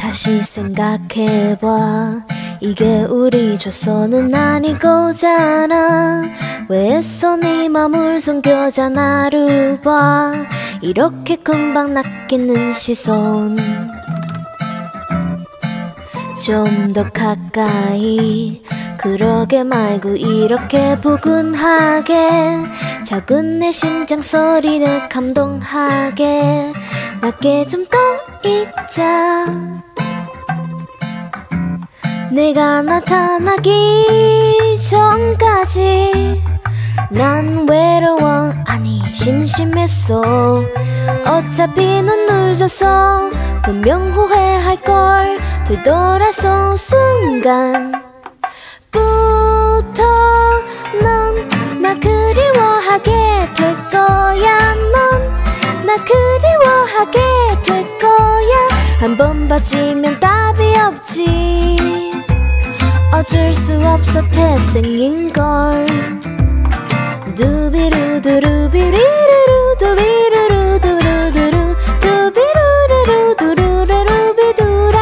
다시 생각해봐. 이게 우리 조선은 아니고잖아. 왜 애써 네 맘을 숨겨자 나를 봐. 이렇게 금방 낚이는 시선 좀 더 가까이. 그러게 말고 이렇게 포근하게 작은 내 심장 소리를 감동하게 낮게 좀 떠 있자. 내가 나타나기 전까지 난 외로워 아니 심심했어. 어차피 넌 늦었어. 분명 후회할걸. 되돌아선 순간부터 넌 나 그리워하게 될 거야. 넌 나 그리워하게 될 거야. 한 번 빠지면 답이 없지. 어쩔 수 없어 태생인걸. 두비루두루비리루루 두비루루두루두루 두비루루루 두루루루비두라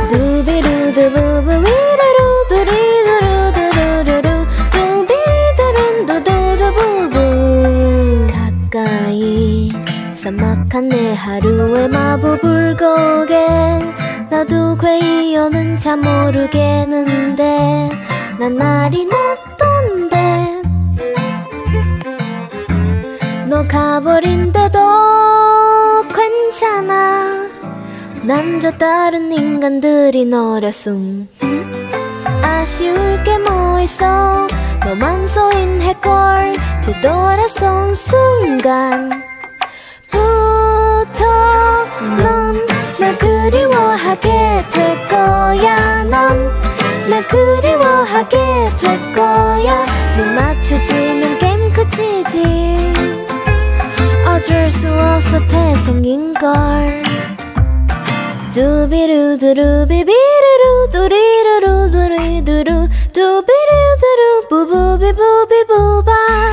두비루두부부위루루 두리루루두루루 두비두룬두두루부부. 가까이 삭막한 내 하루의 마법 불고개. 나도 괴이어는 잘 모르겠는데 난 날이 났던데 너 가버린데도 괜찮아. 난 저 다른 인간들이 너렸음. 아쉬울 게 뭐 있어. 너만 소인할걸. 되돌아선 순간부터 넌 날 그리워하게 될 거야. 넌 날 그리워하게 될 거야. 눈 맞춰지면 게임 끝이지. 어쩔 수 없어 태생인걸. 두비루두루비비루루 두리루루 두리두루 두비루두루 부부비부비부바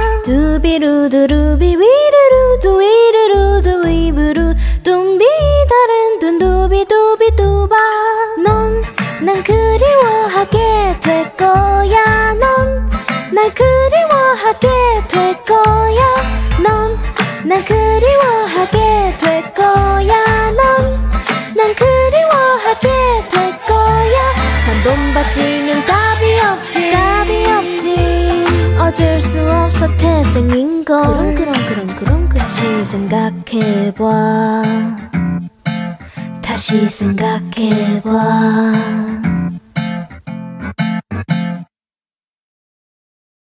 두비루두루비위루루 두위루루 두위부루 둠비다른 둔두비두비두바. 넌 난 그리워하게 될 거야. 넌 날 그리워하게 될 거야. 넌 날 그리워하게 될 거야. 넌 난 그리워하게 될 거야. 한 번 빠지면 답이 없지. 답이 없지. 어쩔 수 없어 태생인걸. 그럼 다시 생각해봐. 다시 생각해봐.